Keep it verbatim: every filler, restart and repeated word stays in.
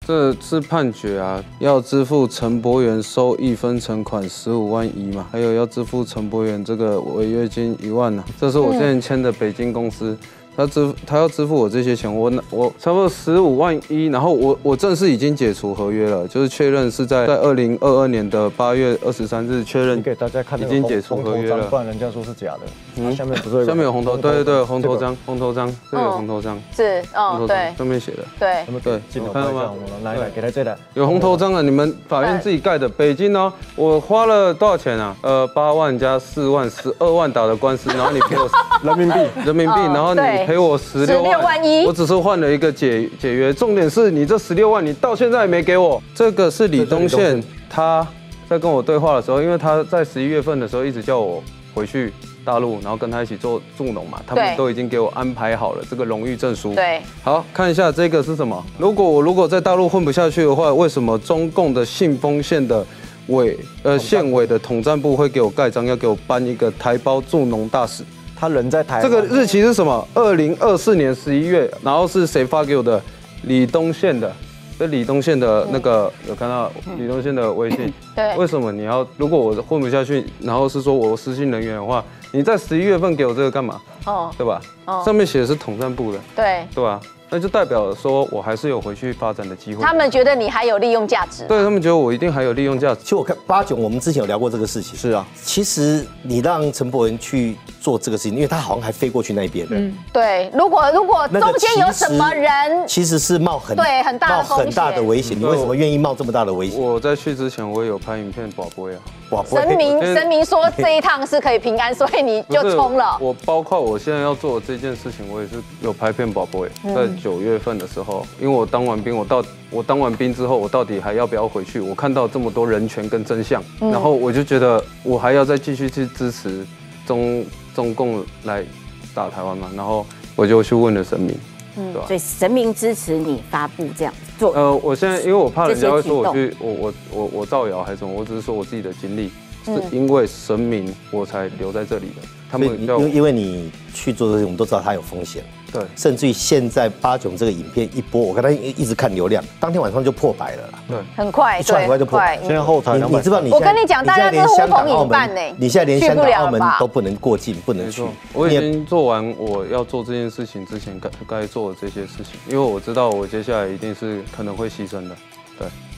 这是判决啊，要支付陈柏元收益分成款十五万一嘛，还有要支付陈柏元这个违约金一万呢、啊。这是我之前签的北京公司。 他支他要支付我这些钱，我我差不多十五万一，然后我我正式已经解除合约了，就是确认是在在二零二二年的八月二十三日确认给大家看已经解除合约了， 不然人家说是假的。嗯，下面不是下面有红头，对对对，红头章，红头章，这有红头章， 是，哦，对， 上面写的， 对， 对， 看到吗？来来，给他这来， 有红头章啊，你们法院自己盖的，北京哦，我花了多少钱啊？呃，八万加四万，十二万打的官司，然后你赔我人民币， 人民币，然后你赔我十六万。 六万一， 我只是换了一个解解约，重点是你这十六万你到现在也没给我。这个是李东宪，他在跟我对话的时候，因为他在十一月份的时候一直叫我回去大陆，然后跟他一起做助农嘛，他们都已经给我安排好了这个荣誉证书。 对， 好看一下这个是什么？如果我如果在大陆混不下去的话，为什么中共的信丰县的委呃县委的统战部会给我盖章，要给我颁一个台胞助农大使？ 他人在台湾， 这个日期是什么？二零二四年十一月，然后是谁发给我的？李东宪的，这李东宪的那个有看到李东宪的微信？ 对。 为什么你要？如果我混不下去，然后是说我失信人员的话，你在十一月份给我这个干嘛？哦，对吧？哦，上面写的是统战部的。 对。 对吧？ 那就代表说我还是有回去发展的机会。 他们觉得你还有利用价值， 对他们觉得我一定还有利用价值。 其实我看八九，我们之前有聊过这个事情。 是啊， 其实你让陈柏元去做这个事情，因为他好像还飞过去那边。嗯， 对。如果如果中间有什么人， 其实是冒很对很大的冒很大的危险。你为什么愿意冒这么大的危险？ 我在去之前，我也有拍影片宝贝啊。 神明神明说这一趟是可以平安，所以你就冲了。 我包括我现在要做的这件事情，我也是有拍片宝贝，在九月份的时候，因为我当完兵，我到我当完兵之后，我到底还要不要回去？我看到这么多人权跟真相，然后我就觉得我还要再继续去支持中中共来打台湾嘛，然后我就去问了神明。 嗯，所以神明支持你发布这样做。 呃，我现在因为我怕人家会说我去我我我我造谣还是什么，我只是说我自己的经历，是因为神明我才留在这里的。他们因为因为你去做这些，我们都知道它有风险。 对， 甚至于现在八囧这个影片一播，我刚才一直看流量，当天晚上就破百了啦。 对， 很快， 一很快就破百。 现在后台你知道你我跟你讲，大家是呼朋引伴呢。 你现在连香港、澳门都不能过境，不能去。 我已经做完我要做这件事情之前该该做的这些事情，因为我知道我接下来一定是可能会牺牲的。对。